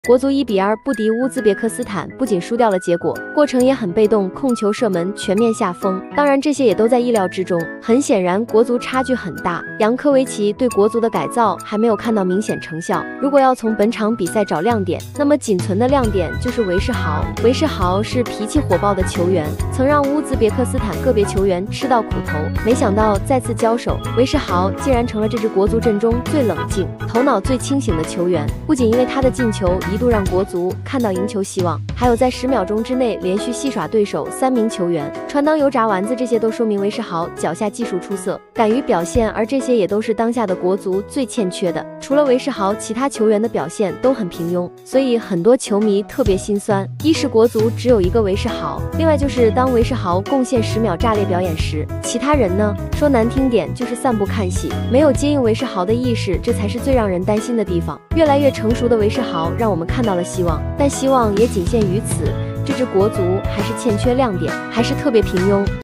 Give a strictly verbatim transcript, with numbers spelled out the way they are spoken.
国足一比二不敌乌兹别克斯坦，不仅输掉了结果，过程也很被动，控球射门全面下风。当然，这些也都在意料之中。很显然，国足差距很大，扬科维奇对国足的改造还没有看到明显成效。如果要从本场比赛找亮点，那么仅存的亮点就是韦世豪。韦世豪是脾气火爆的球员，曾让乌兹别克斯坦个别球员吃到苦头。没想到再次交手，韦世豪竟然成了这支国足阵中最冷静、头脑最清醒的球员。不仅因为他的进球一度让国足看到赢球希望，还有在十秒钟之内连续戏耍对手三名球员，传当油炸丸子，这些都说明韦世豪脚下技术出色，敢于表现，而这些也都是当下的国足最欠缺的。除了韦世豪，其他球员的表现都很平庸，所以很多球迷特别心酸。一是国足只有一个韦世豪，另外就是当韦世豪贡献十秒炸裂表演时，其他人呢，说难听点就是散步看戏，没有接应韦世豪的意识，这才是最让人担心的地方。越来越成熟的韦世豪让我们看到了希望，但希望也仅限于此。这支国足还是欠缺亮点，还是特别平庸。